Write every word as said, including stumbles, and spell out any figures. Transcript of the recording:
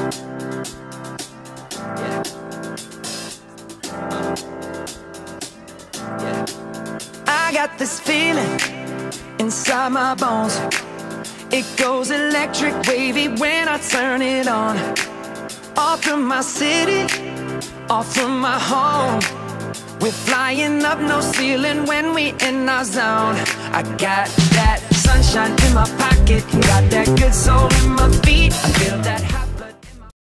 Yeah. Uh. Yeah. I got this feeling inside my bones. It goes electric wavy when I turn it on. Off from my city, off from my home. We're flying up, no ceiling when we in our zone. I got that sunshine in my pocket, got that good soul in my feet. I feel that hot